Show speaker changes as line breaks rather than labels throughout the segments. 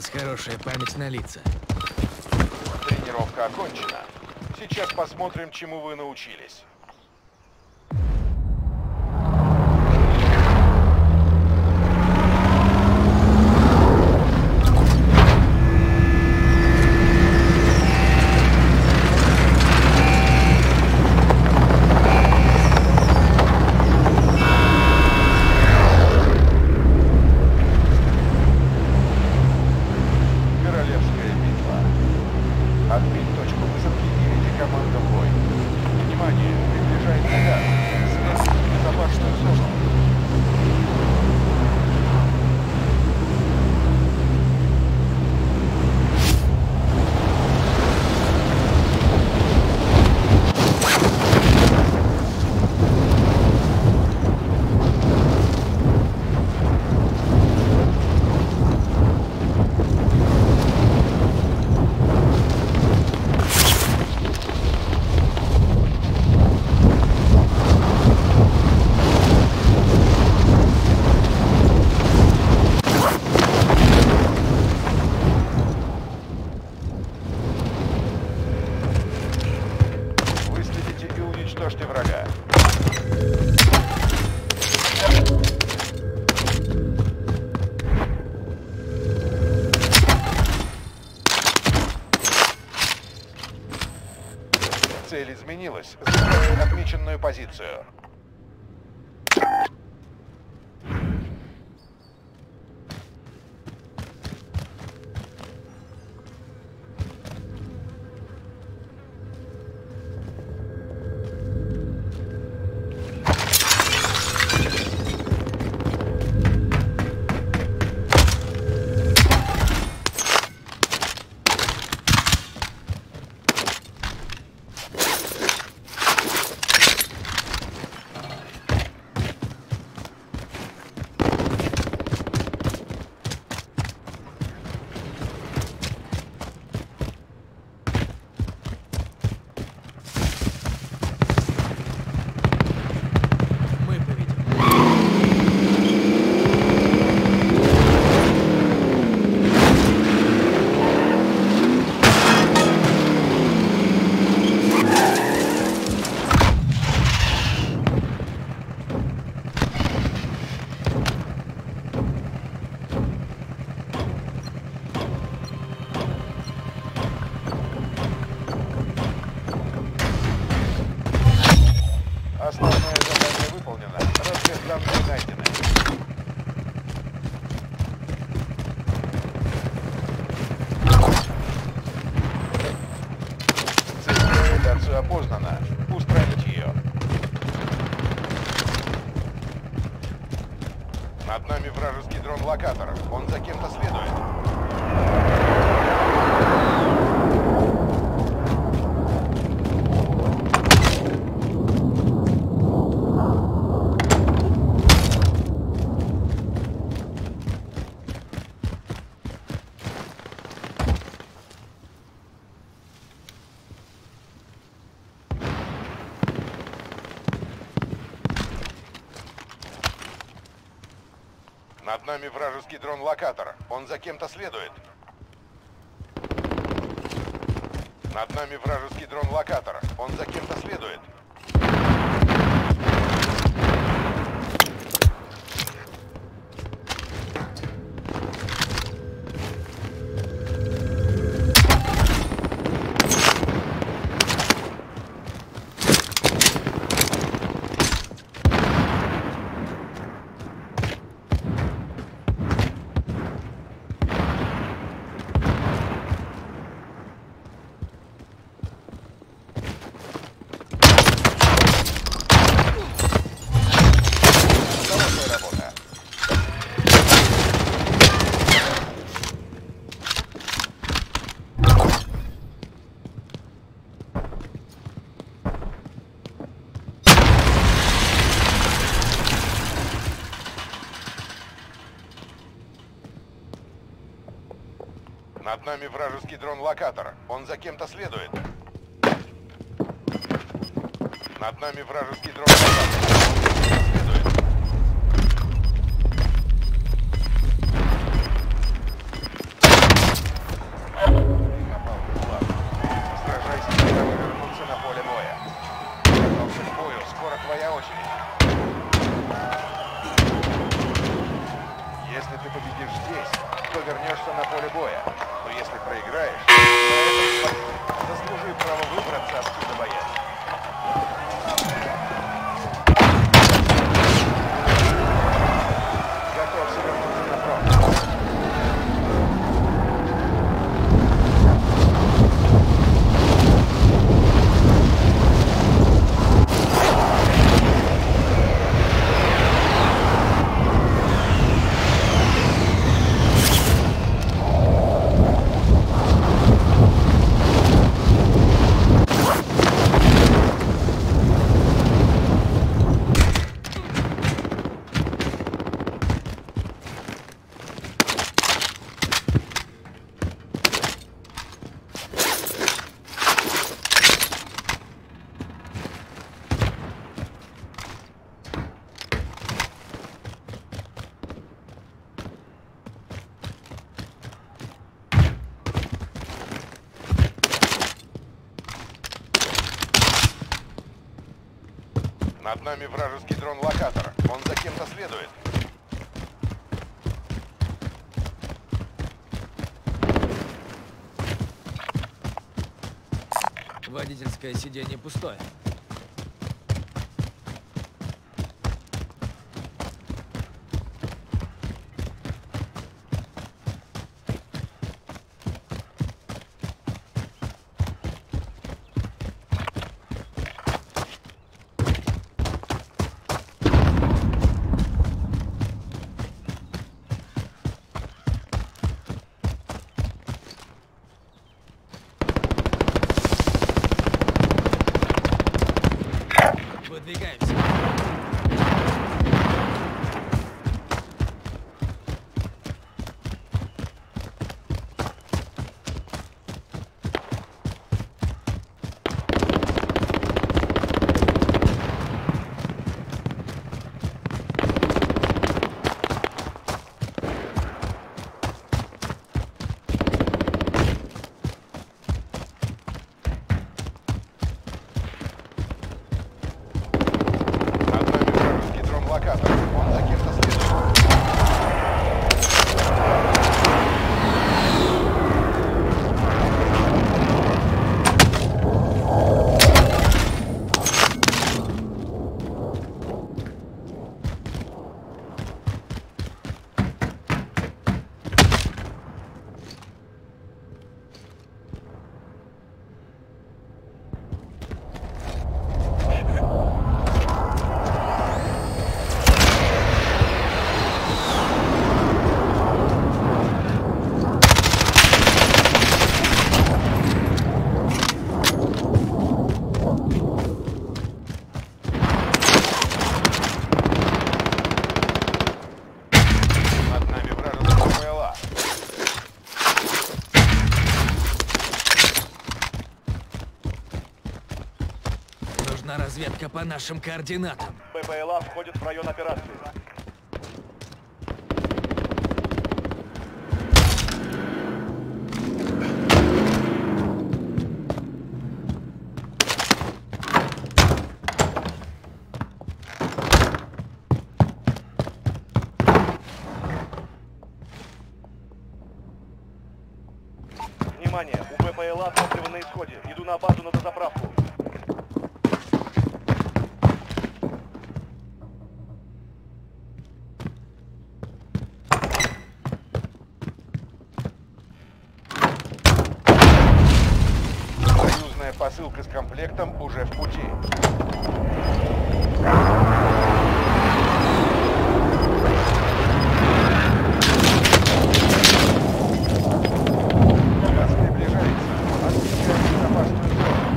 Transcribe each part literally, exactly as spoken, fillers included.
вас хорошая память на лица.
Тренировка окончена. Сейчас посмотрим, чему вы научились. Уничтожьте врага. Цель изменилась. Занимайте отмеченную позицию. Основное задание выполнено. Разведданные найдены. Цель локацию опознана. Устранить ее. Над нами вражеский дрон-локатор. Он за кем-то следует. Над нами вражеский дрон-локатор. Он за кем-то следует. Над нами вражеский дрон-локатор. Он за кем-то следует. Над нами вражеский дрон-локатор. Он за кем-то следует. Над нами вражеский дрон-локатор. Он за кем-то следует. твоя очередь. Если ты победишь здесь, то вернешься на поле боя. Но если проиграешь, то это заслужи право выбраться отсюда, боец. Готовься вернуться на фронт. Над нами вражеский дрон-локатор. Он за кем-то следует.
Водительское сиденье пустое. Выдвигаемся. Разведка по нашим координатам.
ППЛА входит в район операции. Внимание! У ППЛА топливо на исходе. Иду на базу на дозаправку.
Посылка с комплектом уже в пути. Газ приближается. Отмечаем безопасную зону.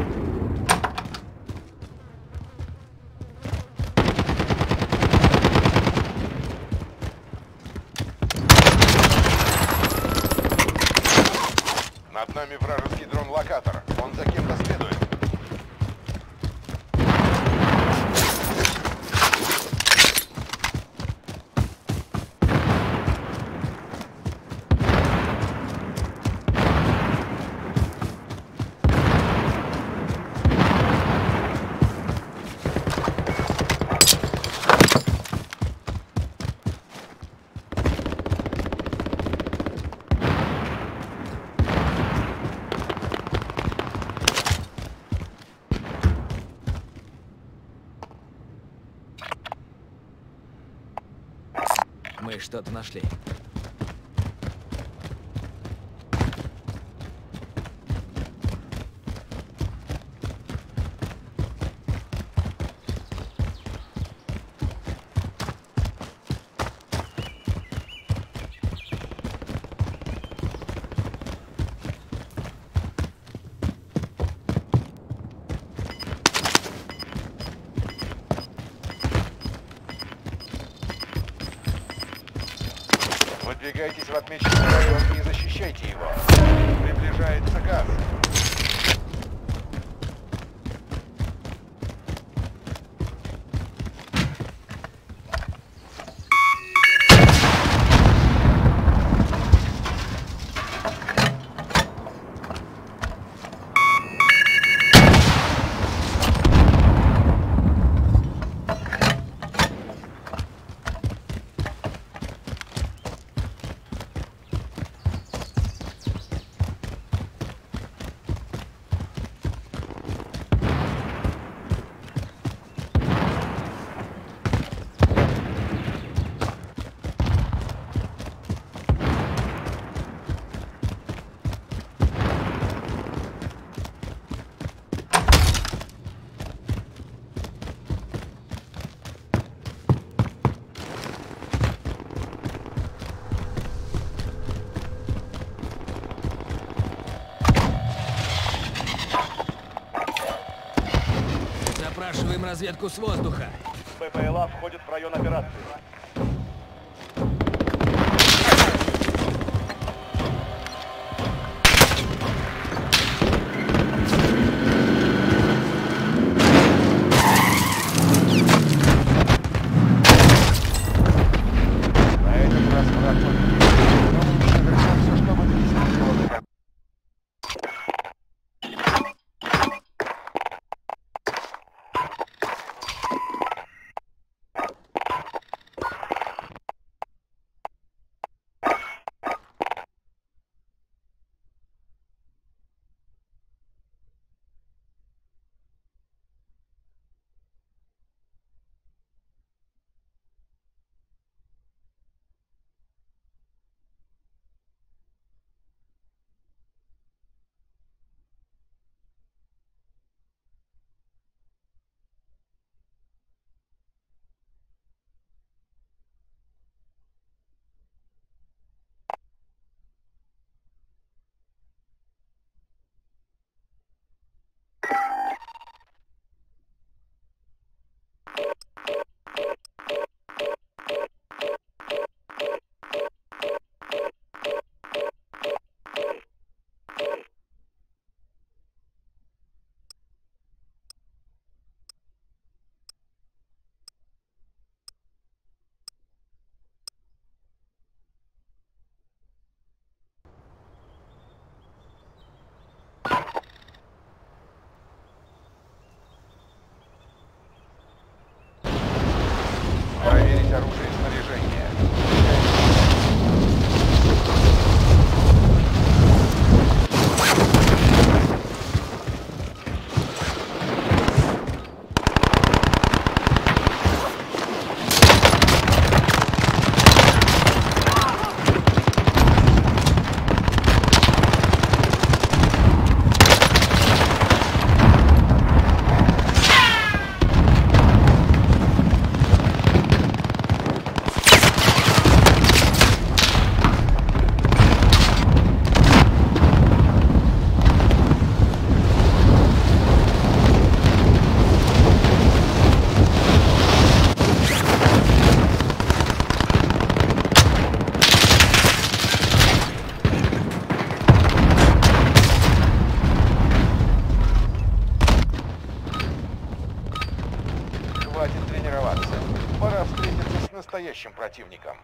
Над нами вражеский дрон-локатор. Он за кем-то следует.
Мы что-то нашли.
Выдвигайтесь в отмеченный район и защищайте его. Приближается газ.
Запрашиваем разведку с воздуха.
БПЛА входит в район операции.
На этот раз враг победил. Но мы еще вернемся, чтобы довести его до конца. Проверить оружие и снаряжение. Хватит тренироваться. Пора встретиться с настоящим противником.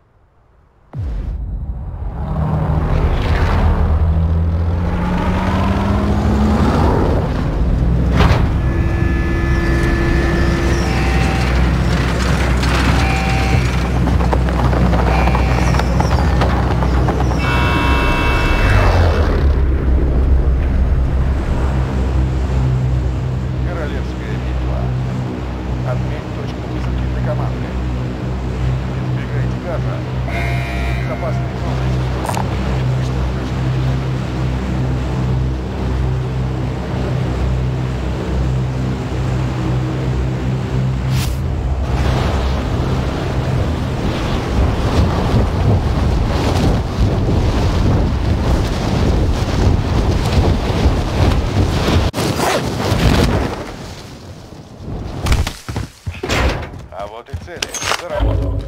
Королевская битва. Отметь точку высадки для команды. Избегайте газа. Вот и цели. За работу.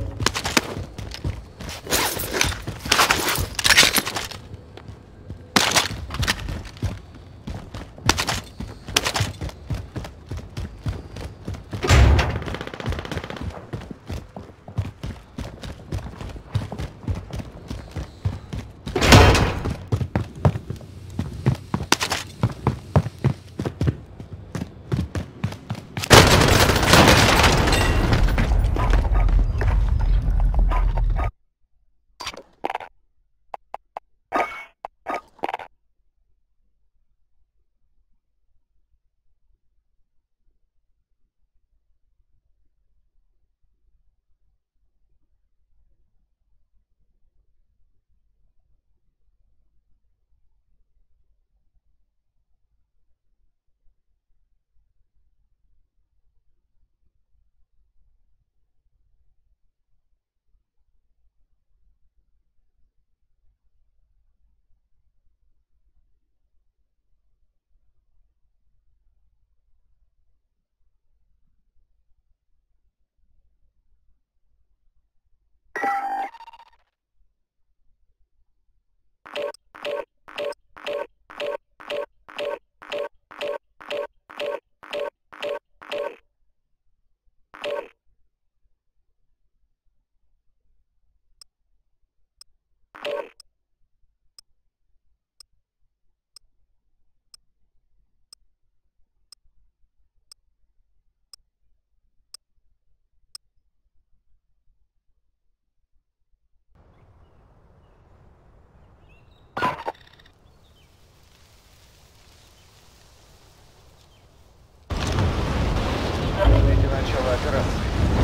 Начало операции.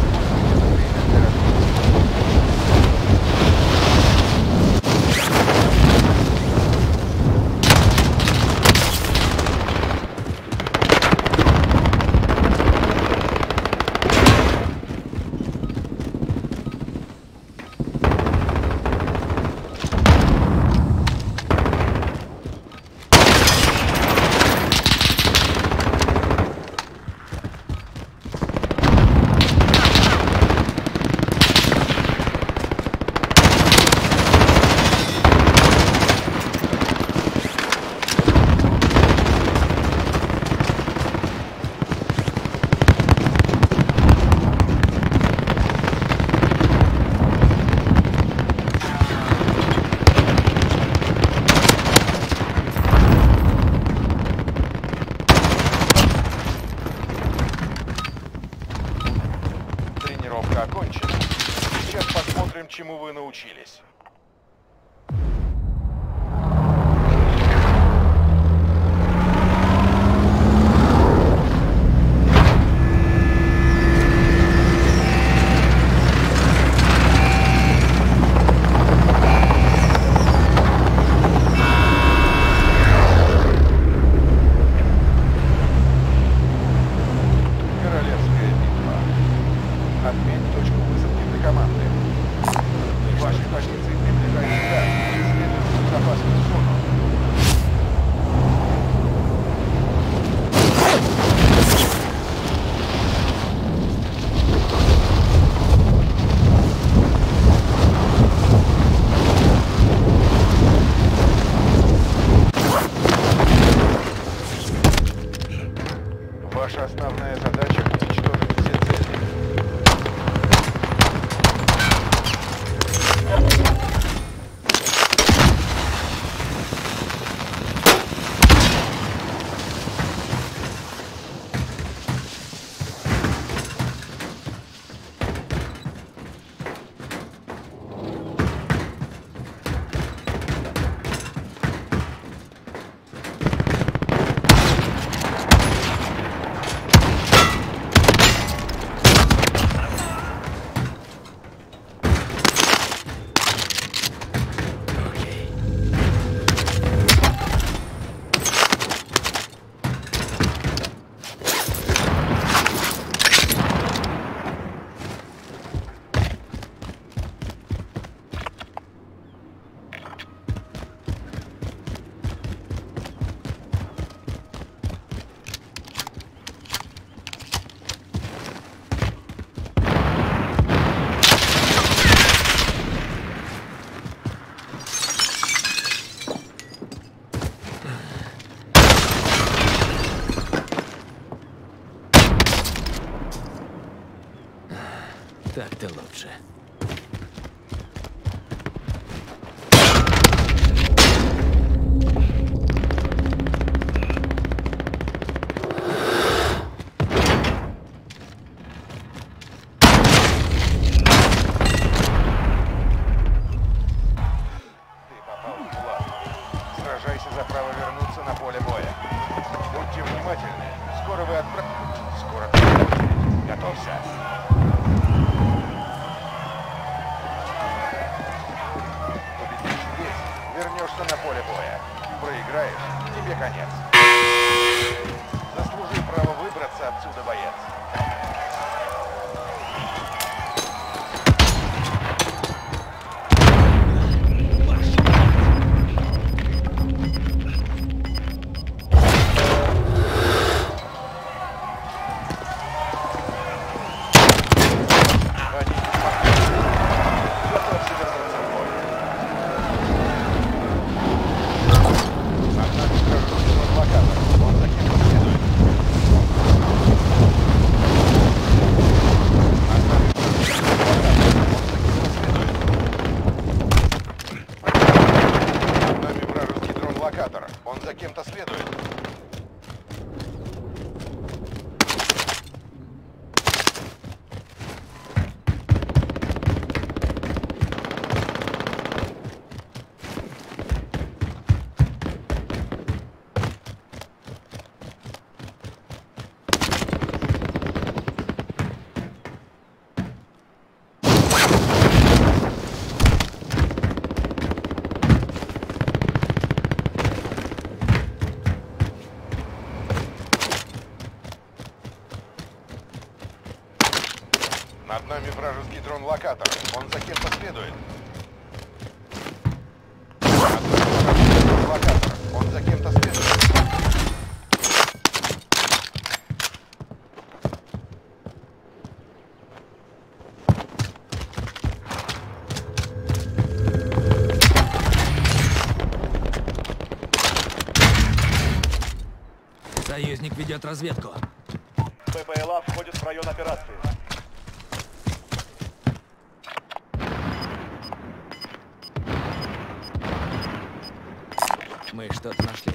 Окончена. Сейчас посмотрим, чему вы научились. Отметь точку высадки для команды. Ваши позиции приближаются к исследуйте безопасную зону. Ваша основная задача — уничтожить все цели.
Так-то лучше.
Ты попал в кулак. Сражайся за право вернуться на поле боя. Будьте внимательны. Скоро вы отправ... Скоро твоя очередь. Готовься. Победишь здесь, вернешься на поле боя. Проиграешь, тебе конец. Заслужи право выбраться отсюда, боец. Он за кем-то следует. Над нами вражеский дрон-локатор. Он за кем-то следует. Над нами вражеский дрон-локатор. Он за кем-то следует.
Союзник ведет разведку.
БПЛА входит в район операции.
Мы что-то нашли.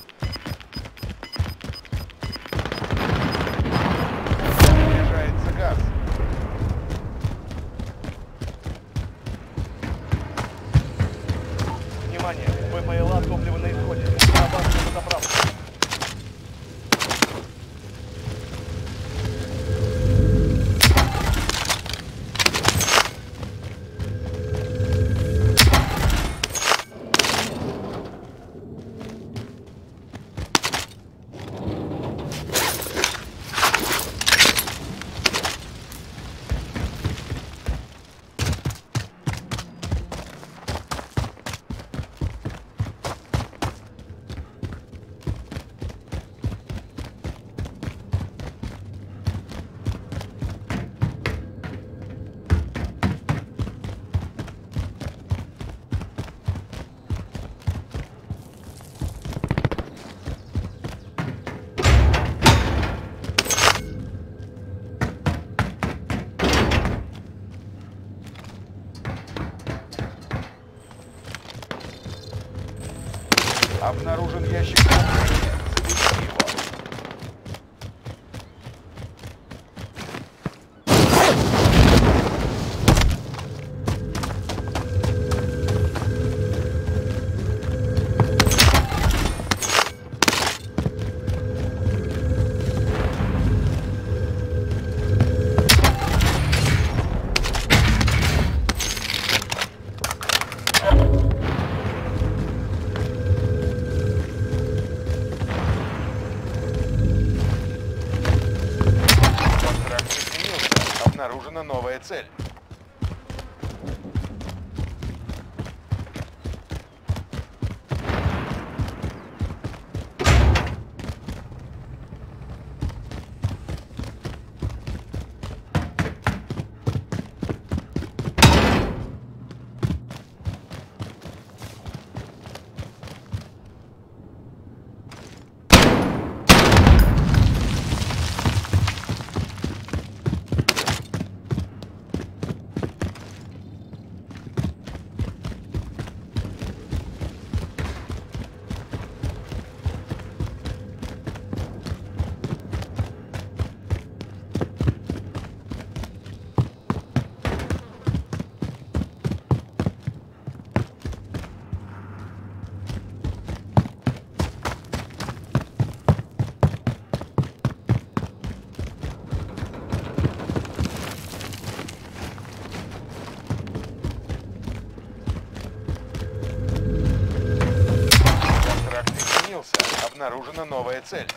Приближается газ.
Внимание! БПЛА топливо на исходе. На базу на заправку.
Обнаружен ящик хранения. Заберите его. Обнаружена новая цель. Обнаружена новая цель.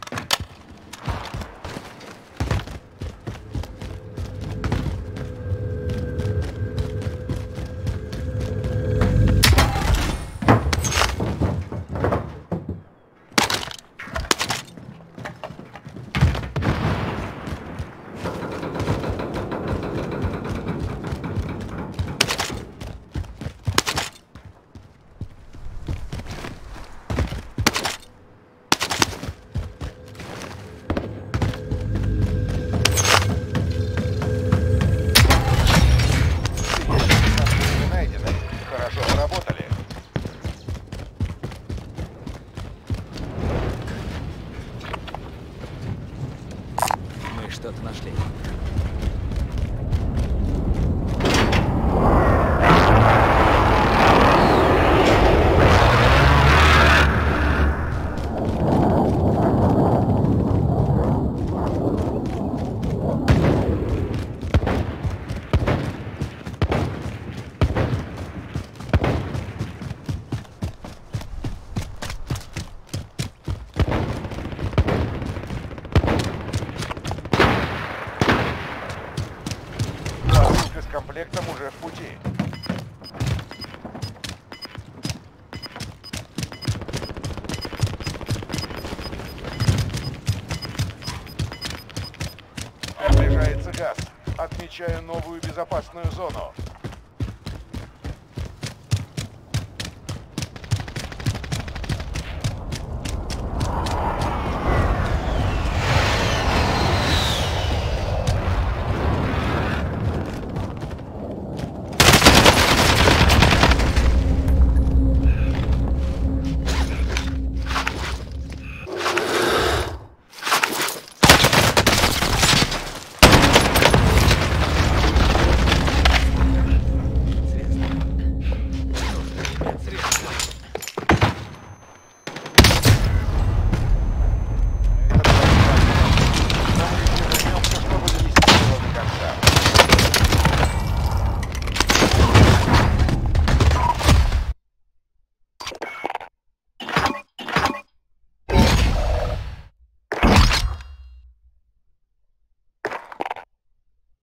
Что-то нашли.
С комплектом уже в пути. Приближается газ. Отмечаю новую безопасную зону.